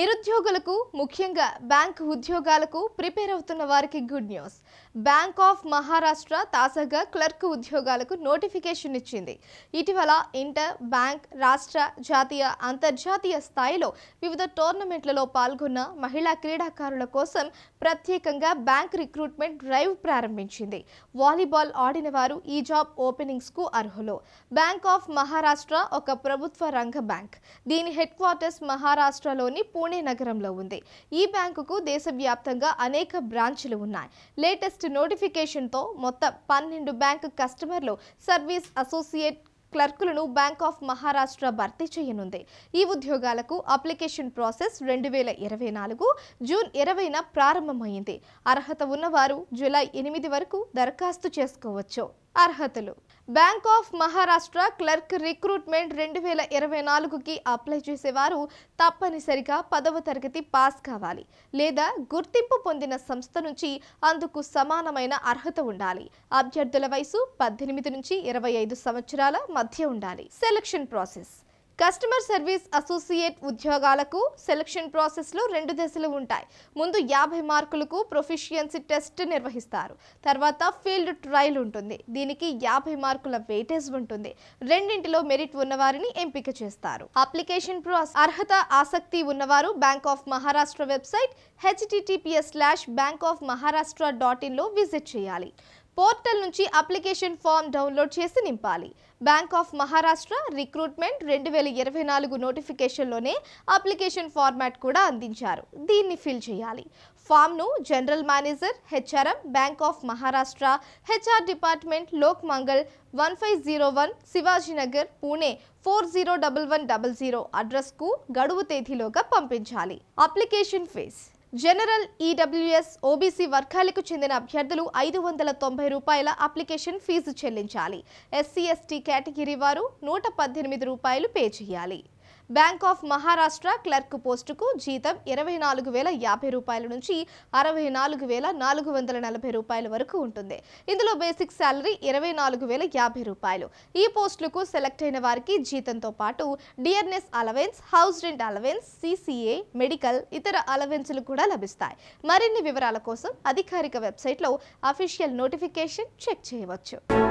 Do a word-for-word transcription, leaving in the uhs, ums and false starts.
నిరుద్యోగులకు ముఖ్యంగా బ్యాంక్ ఉద్యోగాలకు ప్రిపేర్ అవుతున్న వారికి good news. Bank of Maharashtra తాజాగా క్లర్క్ ఉద్యోగాలకు నోటిఫికేషన్ ఇచ్చింది. ఇటీవల ఇంటర్, బ్యాంక్, రాష్ట్ర, జాతీయ, అంతర్జాతీయ స్థాయిలో వివిధ టోర్నమెంట్లలో పాల్గొన్న మహిళా క్రీడాకారుల కోసం ప్రత్యేకంగా బ్యాంక్ రిక్రూట్మెంట్ డ్రైవ్ ప్రారంభించింది. వాలీబాల్ ఆడిన వారు ఈ జాబ్ ఓపెనింగ్స్ కు అర్హులు. బ్యాంక్ ఆఫ్ మహారాష్ట్ర ఒక ప్రభుత్వ రంగ బ్యాంక్. దీని హెడ్ క్వార్టర్స్ మహారాష్ట్రలోని పూణే నగరంలో ఉంది. ఈ బ్యాంకుకు దేశవ్యాప్తంగా అనేక బ్రాంచ్లు ఉన్నాయి. లేటెస్ట్ నోటిఫికేషన్తో మొత్తం పన్నెండు బ్యాంకు కస్టమర్లు సర్వీస్ అసోసియేట్ క్లర్కులను బ్యాంక్ ఆఫ్ మహారాష్ట్ర భర్తీ చేయనుంది. ఈ ఉద్యోగాలకు అప్లికేషన్ ప్రాసెస్ రెండు వేల ఇరవై నాలుగు జూన్ ఇరవైన ప్రారంభమైంది. అర్హత ఉన్నవారు జూలై ఎనిమిది వరకు దరఖాస్తు చేసుకోవచ్చు. అర్హతలు: bank of Maharashtra clerk recruitment రెండు వేల ఇరవై నాలుగుకి అప్లై చేసేవారు తప్పనిసరిగా పదవ తరగతి పాస్ కావాలి లేదా గుర్తింపు పొందిన సంస్థ నుంచి అందుకు సమానమైన అర్హత ఉండాలి. అభ్యర్థుల వయసు పద్దెనిమిది నుంచి ఇరవై ఐదు సంవత్సరాల మధ్య ఉండాలి. Selection process: customer service associate ఉద్యోగాలకు సెలక్షన్ ప్రాసెస్లో రెండు దశలు ఉంటాయి. ముందు యాభై మార్కులకు ప్రొఫిషియన్సీ టెస్ట్ నిర్వహిస్తారు. తర్వాత ఫీల్డ్ ట్రయల్ ఉంటుంది. దీనికి యాభై మార్కుల వెయిటేజ్ ఉంటుంది. రెండింటిలో మెరిట్ ఉన్నవారిని ఎంపిక చేస్తారు. అప్లికేషన్ ప్రాసెస్: అర్హత, ఆసక్తి ఉన్నవారు bank of Maharashtra website HTTPS slash bank of Maharashtra dot ఇన్లో విజిట్ చేయాలి. పోర్టల్ నుంచి అప్లికేషన్ ఫామ్ డౌన్లోడ్ చేసి నింపాలి. బ్యాంక్ ఆఫ్ మహారాష్ట్ర రిక్రూట్మెంట్ రెండు వేల ఇరవై నాలుగు నోటిఫికేషన్లోనే అప్లికేషన్ ఫార్మాట్ కూడా అందించారు. దీన్ని ఫిల్ చేయాలి. ఫామ్ను general manager, HRM, bank of Maharashtra, HR department, Lok Mangal, one five zero one Shivajinagar, Pune four zero double one double zero అడ్రస్కు గడువు తేదీలోగా పంపించాలి. Application fee: general, EWS, OBC వర్గాలకు చెందిన అభ్యర్థులు ఐదు వందల తొంభై రూపాయల అప్లికేషన్ ఫీజు చెల్లించాలి. ఎస్సీ ఎస్టీ కేటగిరీ వారు నూట పద్దెనిమిది రూపాయలు పే చేయాలి. బ్యాంక్ ఆఫ్ మహారాష్ట్ర క్లర్క్ పోస్టుకు జీతం ఇరవై నాలుగు వేల యాభై రూపాయల నుంచి అరవై నాలుగు వేల నాలుగు వందల నలభై రూపాయల వరకు ఉంటుంది. ఇందులో బేసిక్ శాలరీ ఇరవై నాలుగు వేల యాభై రూపాయలు. ఈ పోస్టులకు సెలెక్ట్ అయిన వారికి జీతంతో పాటు DRS allowance, house rent allowance, CCA, medical, ఇతర అలవెన్సులు కూడా లభిస్తాయి. మరిన్ని వివరాల కోసం అధికారిక వెబ్సైట్లో అఫీషియల్ నోటిఫికేషన్ చెక్ చేయవచ్చు.